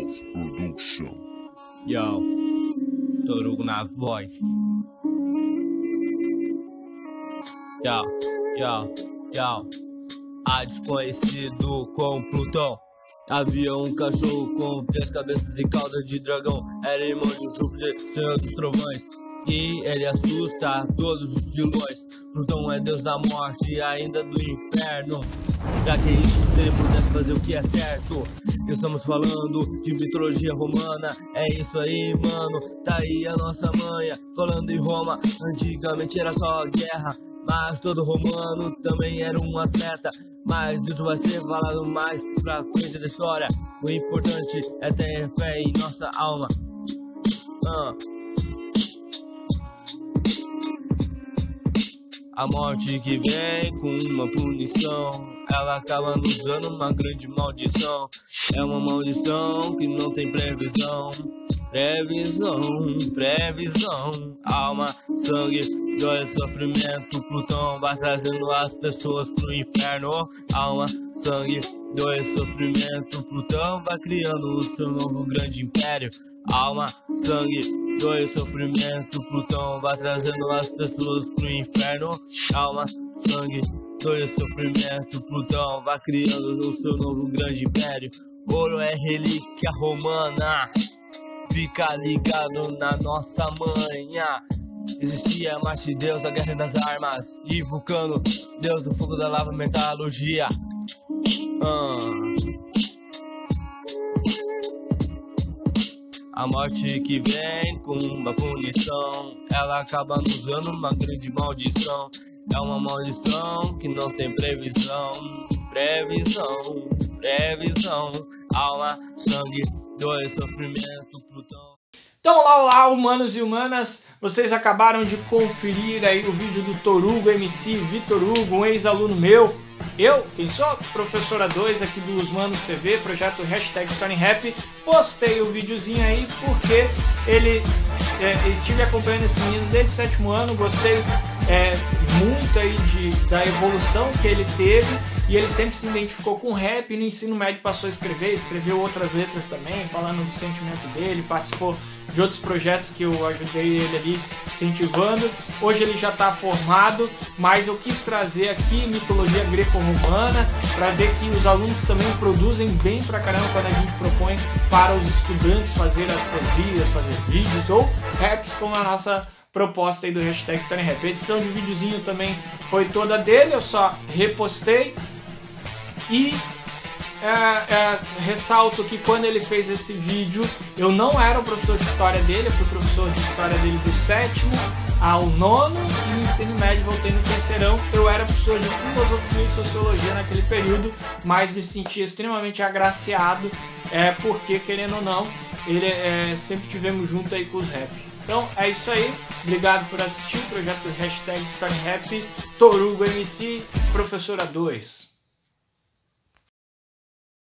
House Production. Yo, Torugo na voz. Yo, a desconhecido com Plutão. Havia um cachorro com 3 cabeças e caudas de dragão. Era irmão de Júpiter, senhor dos trovões, e ele assusta todos os vilões. Plutão é deus da morte e ainda do inferno. Pra que isso, se ele pudesse fazer o que é certo? Estamos falando de mitologia romana. É isso aí, mano, tá aí a nossa manha. Falando em Roma, antigamente era só guerra, mas todo romano também era um atleta. Mas isso vai ser falado mais pra frente da história. O importante é ter fé em nossa alma. A morte que vem com uma punição, ela acaba nos dando uma grande maldição. É uma maldição que não tem previsão. Previsão. Alma, sangue, dor e sofrimento. Plutão vai trazendo as pessoas pro inferno. Alma, sangue, dor e sofrimento. Plutão vai criando o seu novo grande império. Alma, sangue, dor e sofrimento. Plutão vai trazendo as pessoas pro inferno. Alma, sangue, dor e sofrimento. Plutão vai criando o seu novo grande império. Ouro é relíquia romana, fica ligado na nossa manha. Existia Marte, deus da guerra e das armas, e Vulcano, deus do fogo, da lava, metalurgia. A morte que vem com uma punição, ela acaba nos dando uma grande maldição. É uma maldição que não tem previsão. Previsão. Alma, sangue, dor e sofrimento, Plutão. Então olá humanos e humanas, vocês acabaram de conferir aí o vídeo do Torugo MC, Vitor Hugo, um ex-aluno meu. Eu, quem sou? Professora 2 aqui do Os Manos TV, projeto #StoryRap. Postei o videozinho aí porque estive acompanhando esse menino desde o 7º ano, gostei muito aí da evolução que ele teve, e ele sempre se identificou com rap, e no ensino médio passou a escreveu outras letras também, falando do sentimento dele, participou de outros projetos que eu ajudei ele ali incentivando. Hoje ele já está formado, mas eu quis trazer aqui mitologia greco-romana para ver que os alunos também produzem bem pra caramba quando a gente propõe para os estudantes fazer as poesias, fazer vídeos ou raps, como a nossa proposta aí do #StoryRap. A edição de videozinho também foi toda dele, eu só repostei. E ressalto que quando ele fez esse vídeo, eu não era o professor de história dele, eu fui professor de história dele do 7º ao 9º, e no ensino médio voltei no 3º. Eu era professor de filosofia e sociologia naquele período, mas me senti extremamente agraciado, porque, querendo ou não, ele sempre tivemos junto aí com os rap. Então é isso aí, obrigado por assistir o projeto do #StoryRap, Torugo MC, Professora 2.